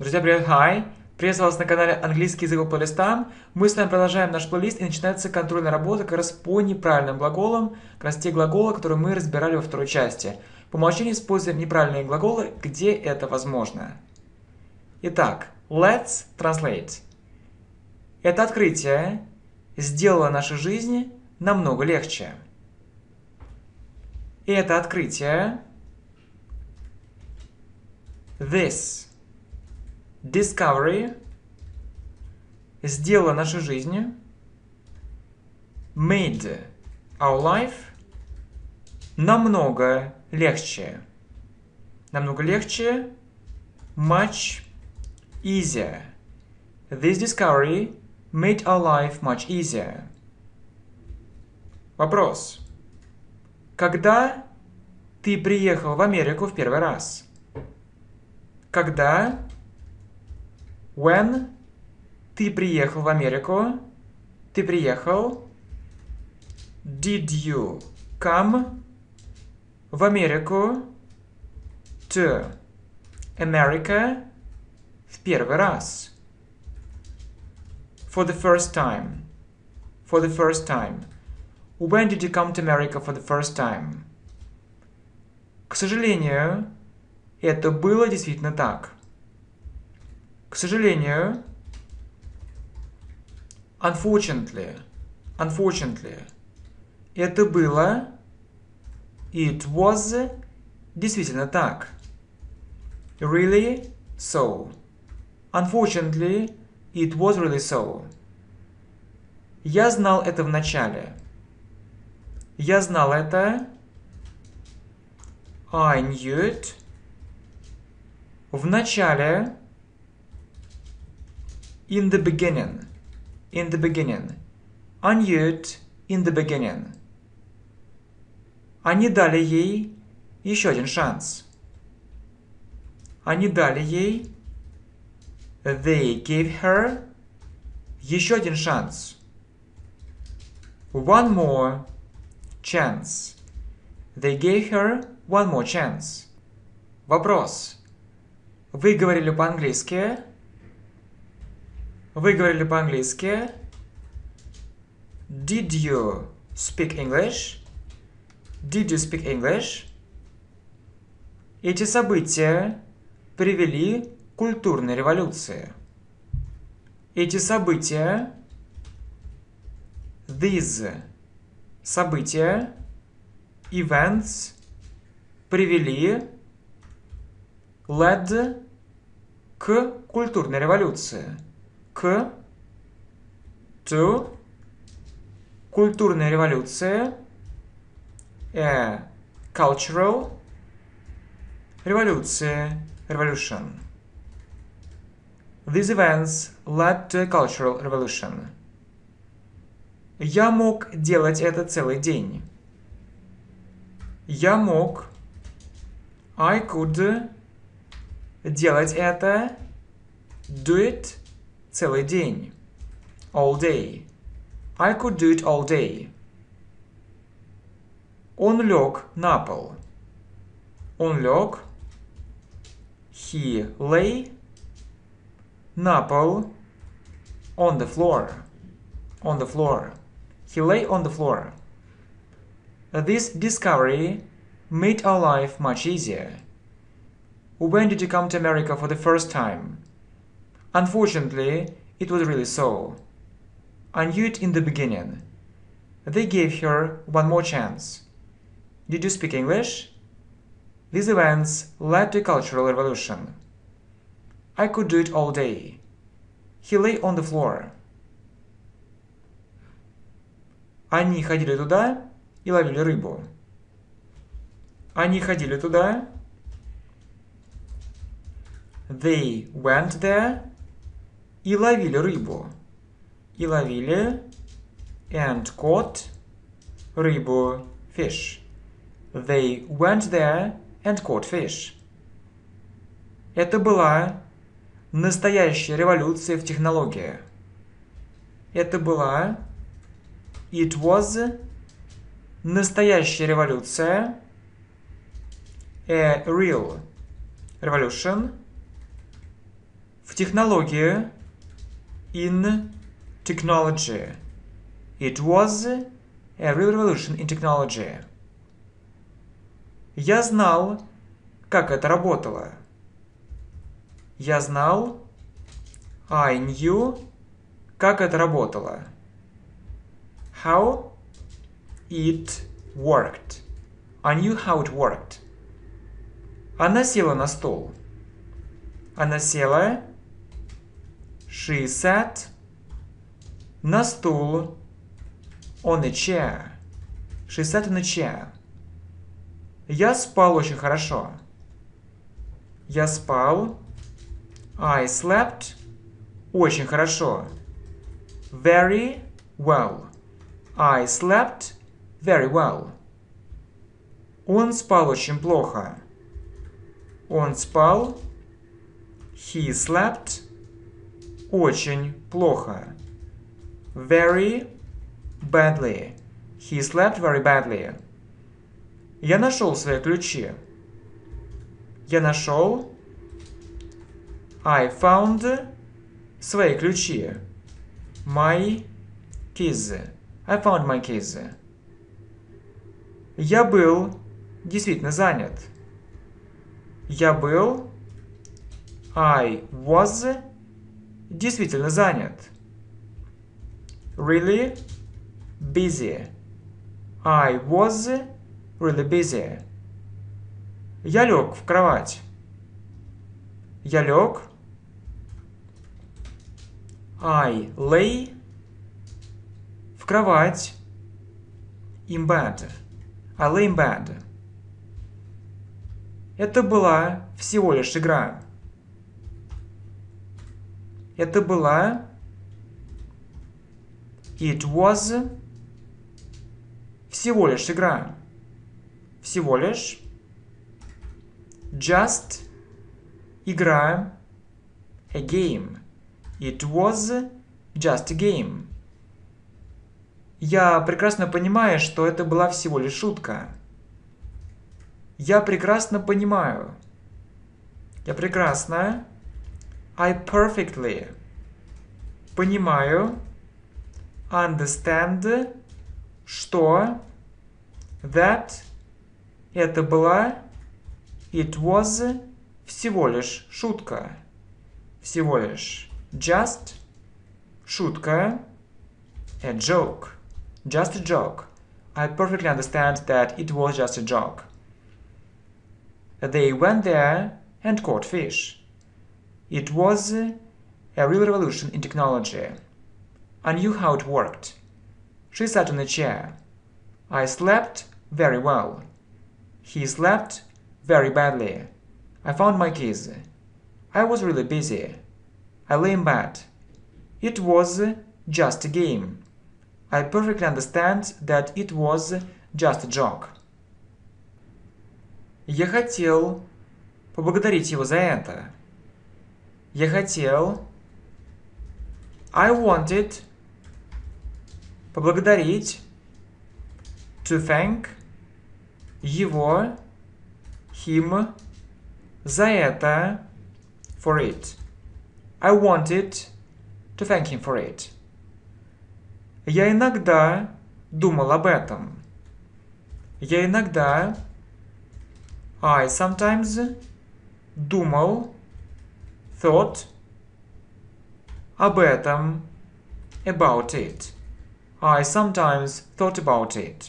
Друзья, привет, hi! Приветствую вас на канале Английский язык по листам. Мы с вами продолжаем наш плейлист, и начинается контрольная работа как раз по неправильным глаголам, как раз те глаголы, которые мы разбирали во второй части. По умолчанию используем неправильные глаголы, где это возможно. Итак, let's translate. Это открытие сделало нашу жизнь намного легче. И это открытие, this discovery, сделала нашу жизнь, made our life, намного легче. Намного легче, much easier. This discovery made our life much easier. Вопрос. Когда ты приехал в Америку в первый раз? Когда? When ты приехал в Америку? Ты приехал? Did you come в Америку? To America в первый раз. For the first time. For the first time. When did you come to America for the first time? К сожалению, это было действительно так. К сожалению, unfortunately, это было, it was, действительно так. Really so. Unfortunately, it was really so. Я знал это в начале. Я знал это. I knew it. В начале. In the beginning. In the beginning. I knew it in the beginning. Они дали ей еще один шанс. Они дали ей. They gave her. Еще один шанс. One more chance. They gave her one more chance. Вопрос. Вы говорили по-английски? Вы говорили по-английски? Did you speak English? Did you speak English? Эти события привели к культурной революции. Эти события, these события, events, привели, led к культурной революции. К, to, культурная революция, cultural, революция, revolution. These events led to a cultural revolution. Я мог делать это целый день. Я мог, I could, делать это, do it, целый день. All day. I could do it all day. Он лег на пол. Он лег. He lay. На пол. On the floor. On the floor. He lay on the floor. This discovery made our life much easier. When did you come to America for the first time? Unfortunately, it was really so. I knew it in the beginning. They gave her one more chance. Did you speak English? These events led to a cultural revolution. I could do it all day. He lay on the floor. Они ходили туда и ловили рыбу. Они ходили туда. They went there и ловили рыбу. И ловили and caught рыбу, fish. They went there and caught fish. Это была настоящая революция в технологии. Это была, it was, настоящая революция, a real revolution, в технологии. In technology. It was a real revolution in technology. Я знал, как это работало. Я знал, I knew, как это работало. How it worked. I knew how it worked. Она села на стол. Она села. She sat. На стул. On a chair. She sat on a chair. Я спал очень хорошо. Я спал. I slept. Очень хорошо. Very well. I slept very well. Он спал очень плохо. Он спал. He slept. Очень плохо. Very badly. He slept very badly. Я нашел свои ключи. Я нашел. I found свои ключи. My keys. I found my keys. Я был действительно занят. Я был. I was действительно занят. Really busy. I was really busy. Я лег в кровать. Я лег. I lay в кровать. In bed. I lay in bed. Это была всего лишь игра. Это была. It was. Всего лишь игра. Всего лишь. Just. Игра. A game. It was just a game. Я прекрасно понимаю, что это была всего лишь шутка. Я прекрасно понимаю. Я прекрасно. I perfectly. Понимаю. Understand. Что. That. Это была. It was. Всего лишь шутка. Всего лишь. Just. Шутка. A joke. Just a joke. I perfectly understand that it was just a joke. They went there and caught fish. It was a real revolution in technology. I knew how it worked. She sat on a chair. I slept very well. He slept very badly. I found my keys. I was really busy. I lay in bed. It was just a game. I perfectly understand that it was just a joke. Я хотел поблагодарить его за это. Я хотел. I wanted. Поблагодарить. To thank. Его. Him. За это. For it. I wanted to thank him for it. Я иногда думал об этом. Я иногда. I sometimes думал. Thought. Об этом. About it. I sometimes thought about it.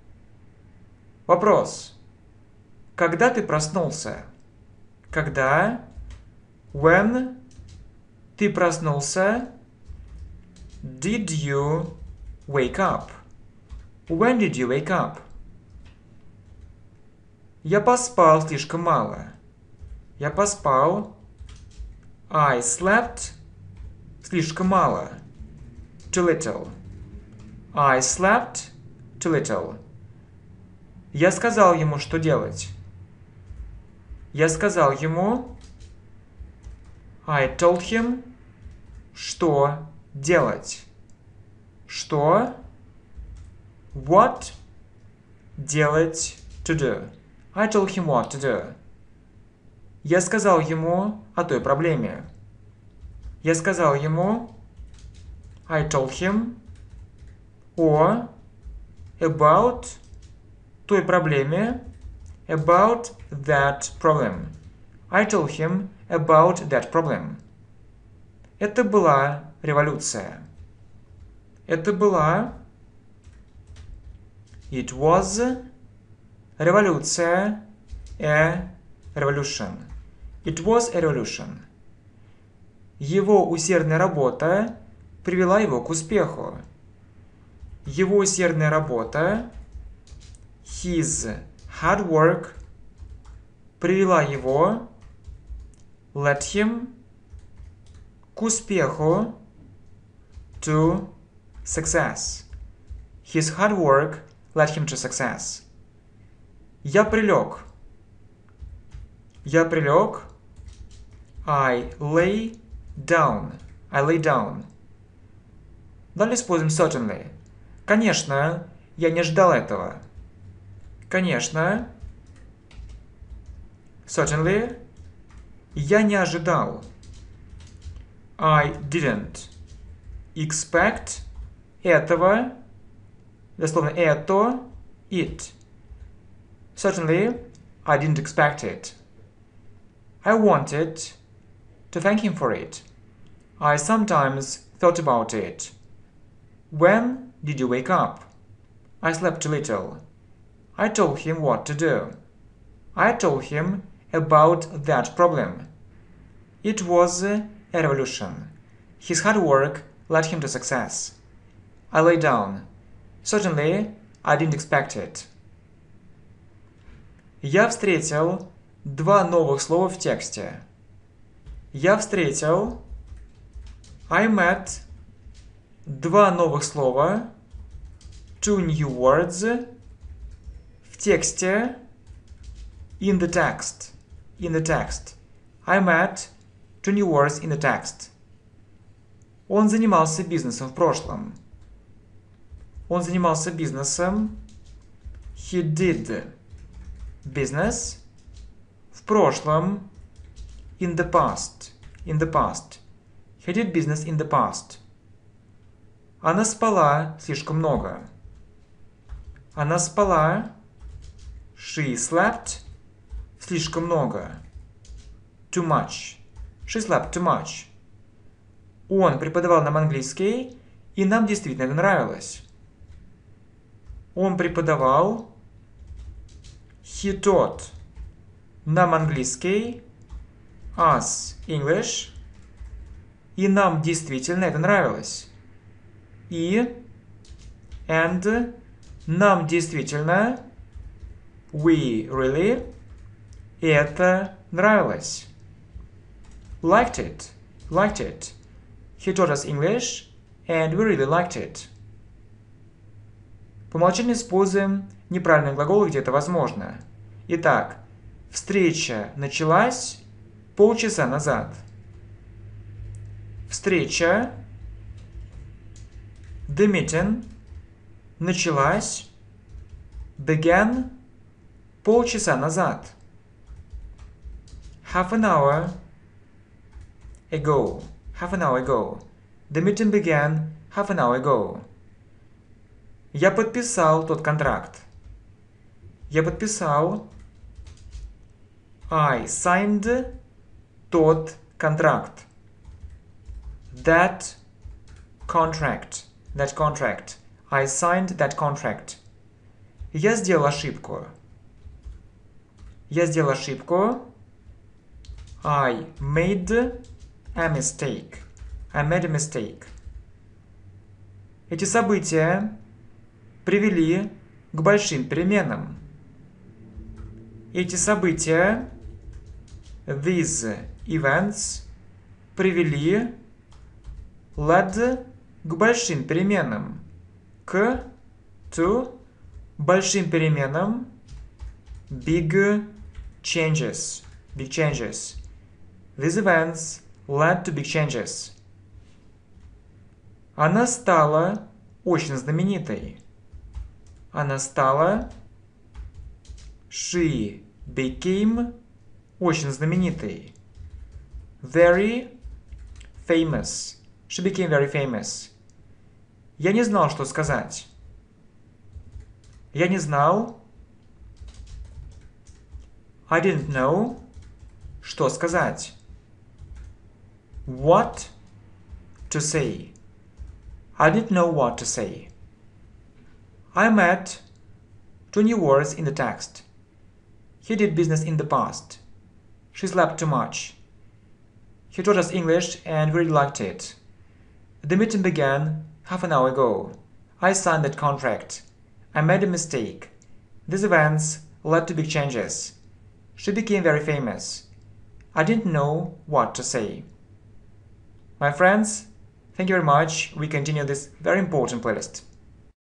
Вопрос. Когда ты проснулся? Когда? When? Ты проснулся? Did you wake up? When did you wake up? Я поспал слишком мало. Я поспал. I slept. Слишком мало. Too little. I slept. Too little. Я сказал ему, что делать. Я сказал ему. I told him. Что делать. Что? What? Делать. To do. I told him what to do. Я сказал ему о той проблеме. Я сказал ему. I told him. О about той проблеме. About that problem. I told him about that problem. Это была революция. Это была... It was революция. A revolution. It was a revolution. Его усердная работа привела его к успеху. Его усердная работа, his hard work, привела его, led him, к успеху, to success. His hard work led him to success. Я прилег. Я прилег. I lay down. I lay down. Далее используем certainly. Конечно, я не ждал этого. Конечно. Certainly. Я не ожидал. I didn't expect этого. Дословно это. It. Certainly, I didn't expect it. I wanted to thank him for it. I sometimes thought about it. When did you wake up? I slept too little. I told him what to do. I told him about that problem. It was a revolution. His hard work led him to success. I lay down. Certainly, I didn't expect it. Я встретил два новых слова в тексте. Я встретил. I met. Два новых слова. Two new words. В тексте. In the text. In the text. I met two new words in the text. Он занимался бизнесом в прошлом. Он занимался бизнесом. He did business. В прошлом. In the past. In the past. He did business in the past. Она спала слишком много. Она спала. She slept. Слишком много. Too much. She slept too much. Он преподавал нам английский, и нам действительно это нравилось. Он преподавал. He taught нам английский. Us English. И нам действительно это нравилось. И and нам действительно we really это нравилось. Liked it. Liked it. He taught us English and we really liked it. По умолчанию используем неправильные глаголы, где это возможно. Итак, встреча началась полчаса назад. Встреча. The meeting. Началась. Began. Полчаса назад. Half an hour ago. Half an hour ago. The meeting began half an hour ago. Я подписал тот контракт. Я подписал. I signed тот контракт. That contract. That contract. I signed that contract. Я сделал ошибку. Я сделал ошибку. I made a mistake. I made a mistake. Эти события привели к большим переменам. Эти события, these events, привели, led к большим переменам. К, to, большим переменам, big changes. Big changes. These events led to big changes. Она стала очень знаменитой. Она стала. She became очень знаменитой. Very famous. She became very famous. Я не знал, что сказать. Я не знал. I didn't know. Что сказать? What to say. I didn't know what to say. I met 2 new words in the text. He did business in the past. She slept too much. He taught us English and we really liked it. The meeting began half an hour ago. I signed that contract. I made a mistake. These events led to big changes. She became very famous. I didn't know what to say. My friends, thank you very much. We continue this very important playlist.